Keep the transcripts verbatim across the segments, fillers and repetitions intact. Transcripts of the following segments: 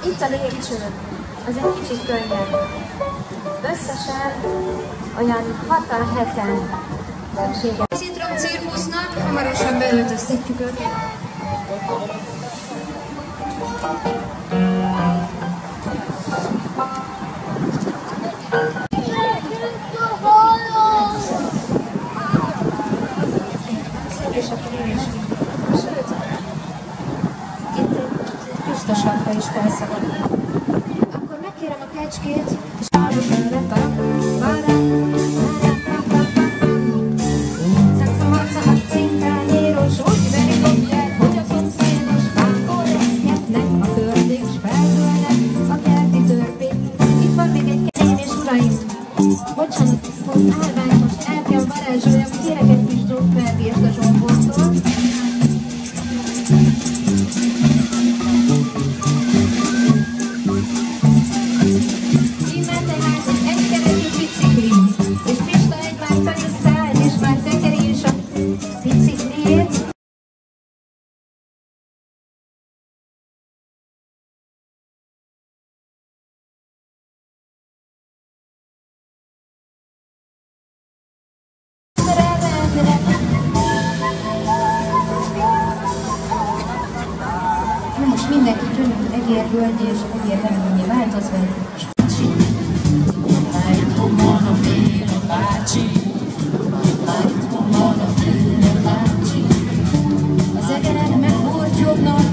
Itt a lépcső, az egy kicsit könnyebb. Összesen olyan hatvan-hetven szükséges. A Citrom cirkusznak hamarosan beöltöztetjük őket. És akkor én is. Sőt, itt egy füstosapka is felszabad. Akkor megkérem a kecskét, és bocsánat, állvány, most el kell varázsoljam, kérek egy kis drótvergést a Zsombortól. Innen tehát egy egykerekű bicikli, és Pista egy már fel is szállt, és már tekeri is a bicikliét. Na most mindenki gyönyörű egérvölgy és egérleményé változva. Az egeren megbortyognak.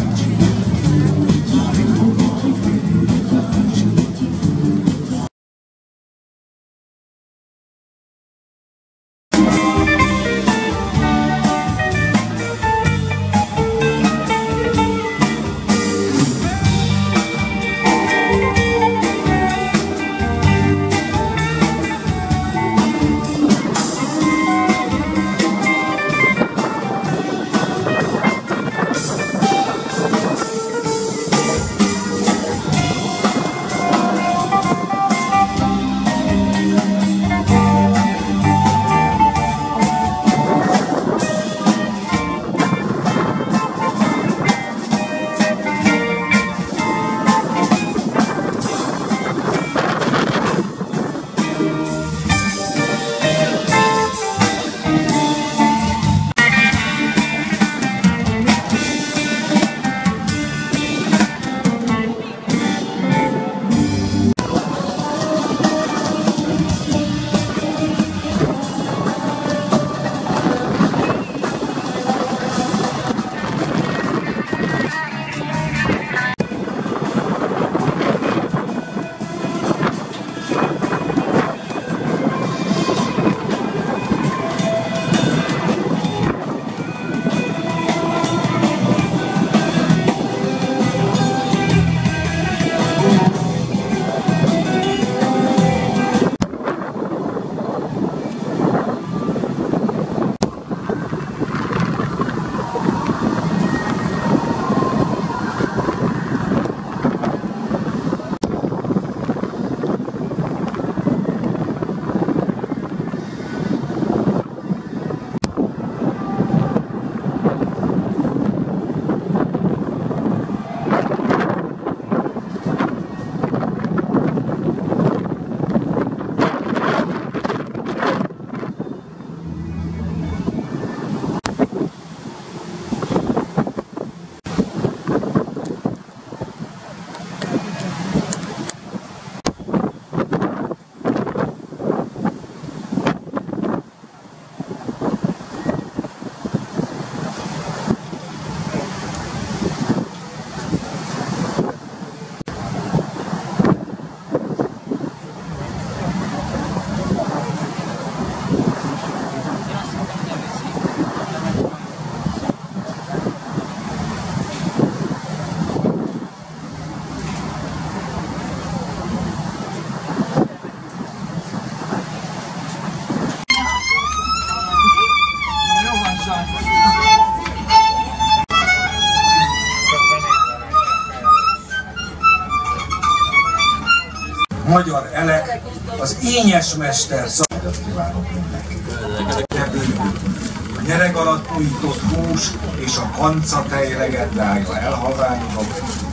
Magyar Elek, az Ényes Mester szabadat kívánok mindenkinek. A nyereg alatt újított hús és a kancatej legendája elhalványodott,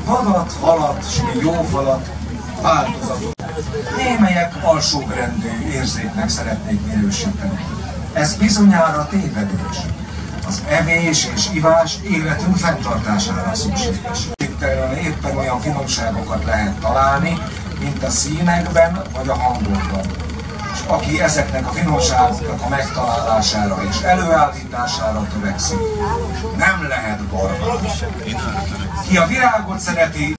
vadat, halat, s még jó falat, változatot. Némelyek alsóbrendű érzéknek szeretnék minősíteni. Ez bizonyára tévedés. Az evés és ivás életünk fenntartására szükséges. Éppen olyan finomságokat lehet találni, mint a színekben vagy a hangokban. És aki ezeknek a finomságoknak a megtalálására és előállítására törekszik, nem lehet barbár. Ki a virágot szereti,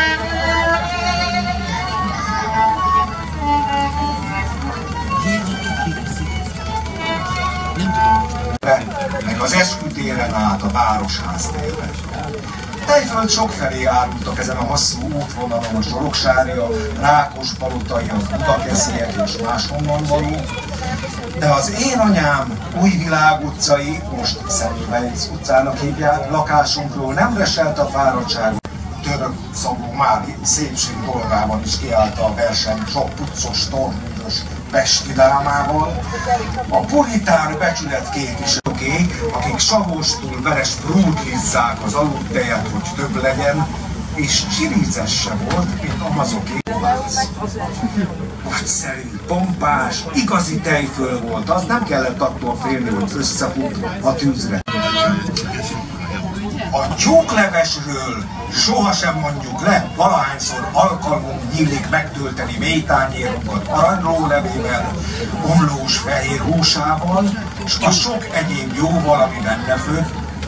meg az eskütéren át a Városház-térre. Tejföld sokfelé árultak ezen a hosszú útvonalon, a Zsologsária, Rákospalotai, a Budakesziek és máshonnan való. De az én anyám Újvilág utcai, most Szemüveg utcának hívják, lakásunkról nem reselt a fáradtság. Török szagú Mári szépség dolgában is kiállta a verseny sok puccos, tornűrös pesti dámával. A puritán becsületkék is oké, akik savostul veres prúdlizzák az aludtejet, hogy több legyen, és csirices se volt, mint a mazoké. Nagyszerű, pompás, igazi tejföl volt, az nem kellett attól félni, hogy összefut a tűzre. A tyúklevesről sohasem mondjuk le, valahányszor alkalmunk nyílik megtölteni mélytányérunkat aranyrólevével, omlós fehér húsával, és a sok egyéb jóval, ami benne fő.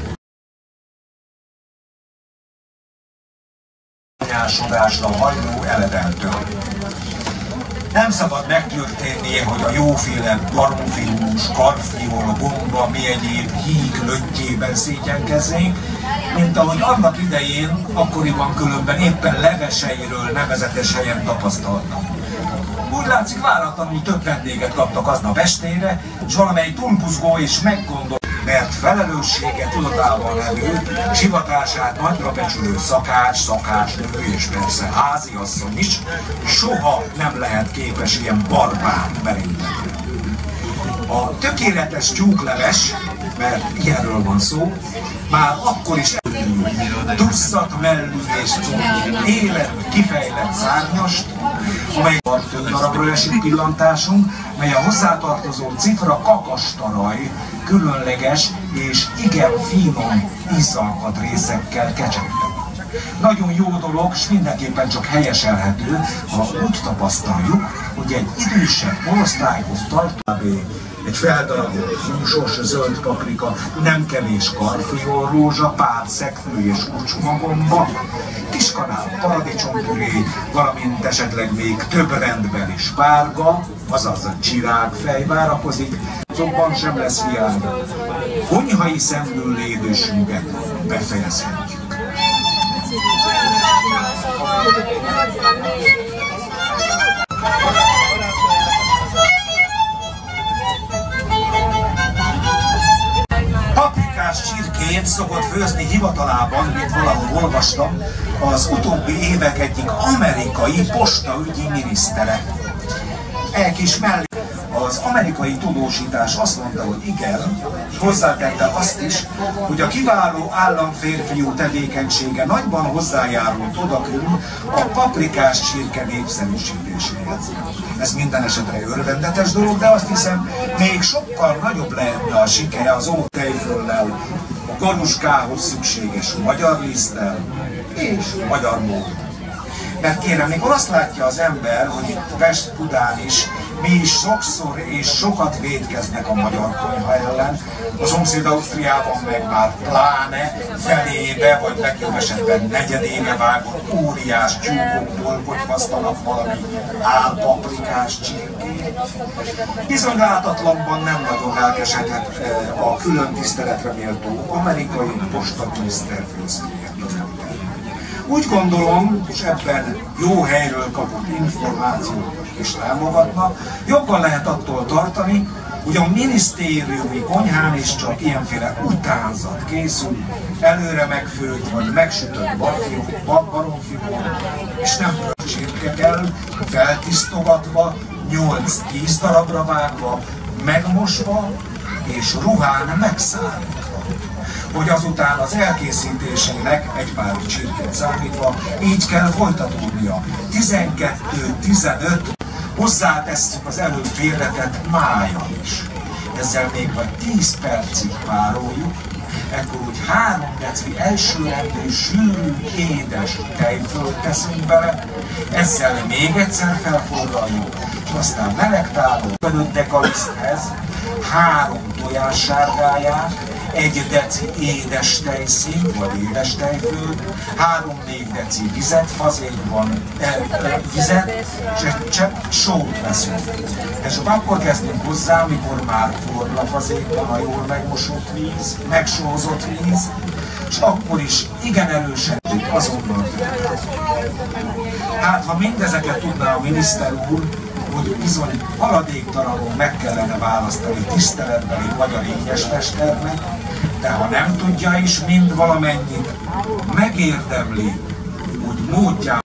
Anyásodásra hajló eledeltől. Nem szabad megtörténnie, hogy a jóféle baromfilmus, karfiol, gomba, mi egyéb híg löttyében szétyenkeznénk, mint ahogy annak idején, akkoriban különben éppen leveseiről nevezetes helyen tapasztaltam. Úgy látszik, váratlanul több vendéget kaptak aznap estére, és valamely túlbuzgó és meggondolt, mert felelőssége tudatában levő, és hivatását nagyra becsülő szakács, szakácsnő és persze háziasszony is soha nem lehet képes ilyen barbár merényletre. A tökéletes tyúkleves, mert ilyenről van szó, már akkor is duzzat mellű és combú, élet, kifejlett szárnyast, amely a több darabra esik pillantásunk, mely a hozzátartozó cifra kakastaraj, különleges és igen finom izzalkat részekkel kecsegtet. Nagyon jó dolog, és mindenképpen csak helyeselhető, ha úgy tapasztaljuk, hogy egy idősebb korosztályhoz tartó egy feldarabolt húsos zöld paprika, nem kevés karfiol, rózsa, pár szeknő és úcsmagomba, kiskanál paradicsompüré, valamint esetleg még több rendben is párga, azaz a csirágfej várakozik, azonban sem lesz hiány. Konyhai szemlőlédősünket befejezhetjük. Paprikás csirkét szokott főzni hivatalában, mint valahol olvastam, az utóbbi évek egyik amerikai postaügyi minisztere. E kis mellé az amerikai tudósítás azt mondta, hogy igen, és hozzátette azt is, hogy a kiváló államférfiú tevékenysége nagyban hozzájárult odakül a paprikás csirke népszerűsítéséhez. Ez minden esetre örvendetes dolog, de azt hiszem, még sokkal nagyobb lehetne a sikere az ótejföllel, a garuskához szükséges magyar liszttel és magyar módon. Mert kérem, mikor azt látja az ember, hogy itt Pest-Budán is mi is sokszor és sokat vétkeznek a magyar konyha ellen, a szomszéd Ausztriában meg már pláne felébe, vagy legjobb esetben negyedébe vágott óriás tyúkokból kotyvasztanak valami álpaprikás csirkét. Bizony látatlanban nem nagyon lelkesedett a külön tiszteletre méltó amerikai postaminiszter főzője. Úgy gondolom, és ebben jó helyről kapott információt is támogatnak, jobban lehet attól tartani, hogy a minisztériumi konyhán is csak ilyenféle utánzat készül, előre megfőtt vagy megsütött baromfiból, és nem csirke kell, feltisztogatva, nyolc-tíz darabra vágva, megmosva és ruhán megszállítva. hogy azután az elkészítésének egy pár csirkét számítva így kell folytatódnia. tizenkettő tizenöt hozzátesszük az előbb félretett májjal is. Ezzel még vagy tíz percig pároljuk, ekkor úgy három deci elsőrendű, sűrű, édes tejfölt teszünk bele, ezzel még egyszer felforraljuk, és aztán meleg tálon öt dekaliszthez három tojás sárgáját, egy deci édes tejszín, vagy édes tejföld, három-négy deci vizet, fazékban e, e, vizet, és egy csepp sót veszünk. És akkor kezdünk hozzá, amikor már forr a fazékban a jól megmosott víz, megsózott víz, és akkor is igen erősen azonnal. Hát, ha mindezeket tudná a miniszter úr, hogy bizony haladéktalanul meg kellene választani tiszteletbeli magyar ékesmesternek, de ha nem tudja is mind valamennyit, megérdemli, úgy módján.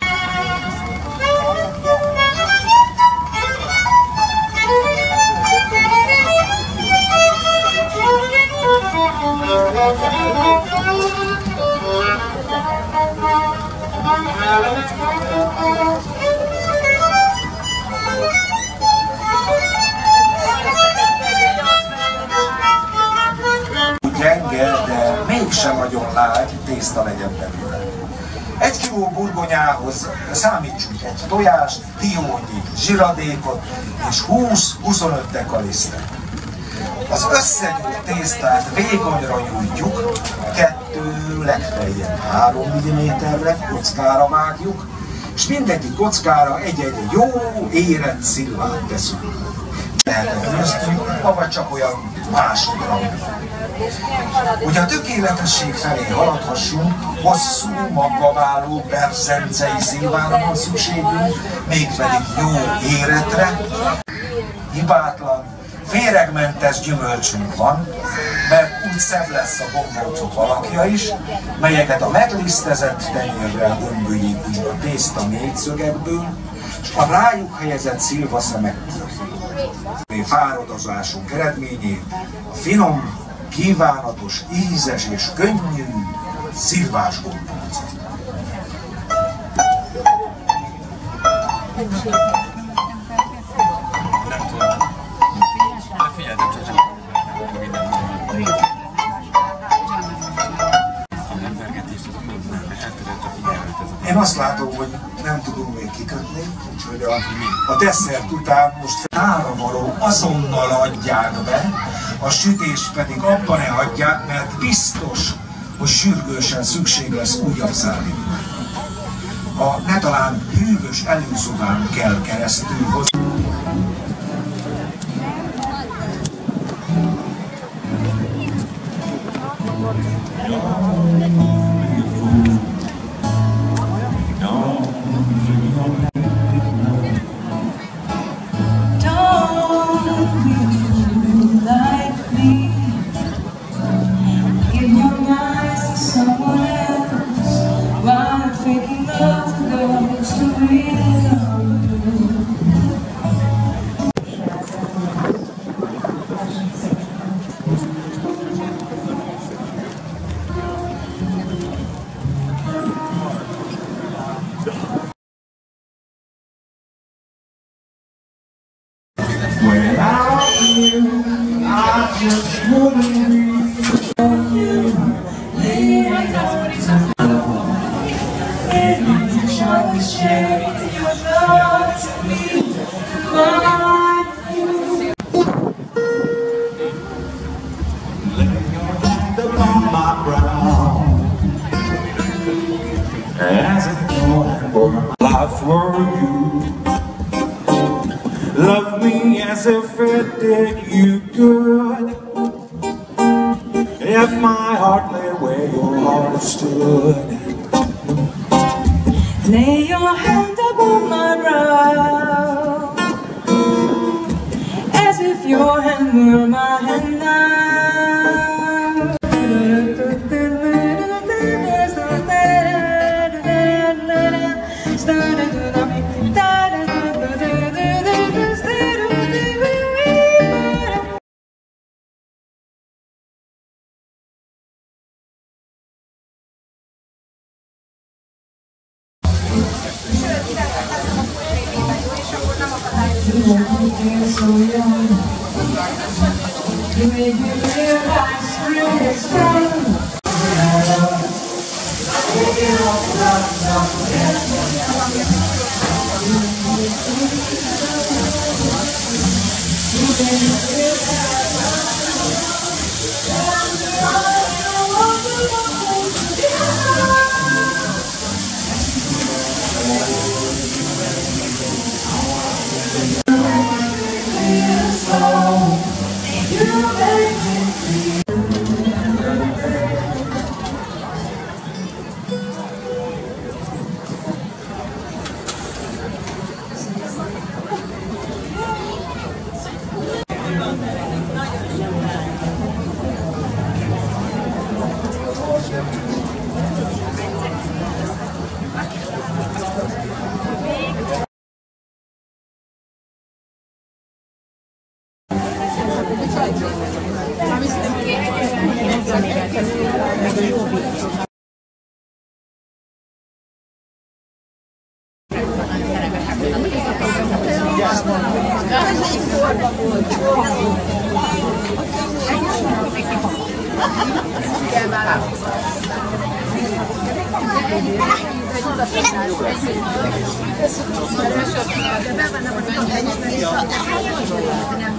Gyenge, de mégsem nagyon lágy tészta legyen belőle. Egy kiló burgonyához számítsunk egy tojást, diónyi zsiradékot és húsz-huszonöt dekalisztet. Az összegyújt tésztát vékonyra nyújtjuk, kettő, legfeljebb három milliméterre kockára vágjuk, és mindegyik kockára egy-egy jó érett szilvát teszünk. Lehet főztünk, avagy csak olyan másodra. Hogy a tökéletesség felé haladhassunk, hosszú, magvaváló, berzencei szilvára van szükségünk, mégpedig jó éretre, hibátlan, féregmentes gyümölcsünk van, mert úgy szebb lesz a gombócok alakja is, melyeket a meglisztezett tenyérrel gömbölyék a tészta négyszögekből, és a rájuk helyezett szilvaszemek fáradozásunk eredményét a finom, kívánatos, ízes és könnyű szilvás gombóc. Én azt látom, hogy nem tudunk még kikötni, úgyhogy a, a desszert után most ára való azonnal adják be, a sütést pedig abban ne hagyják, mert biztos, hogy sürgősen szükség lesz újabb szállítmány. A ne talán hűvös előszobán kell keresztül hozni. Without you, I just wouldn't be you. And you try to share your love to me, but you lay your hand upon my brow, as if for my life were you. Love me as if it did you good. If my heart lay where your heart stood. Lay your hand upon my brow, as if your hand were my hand now. Nem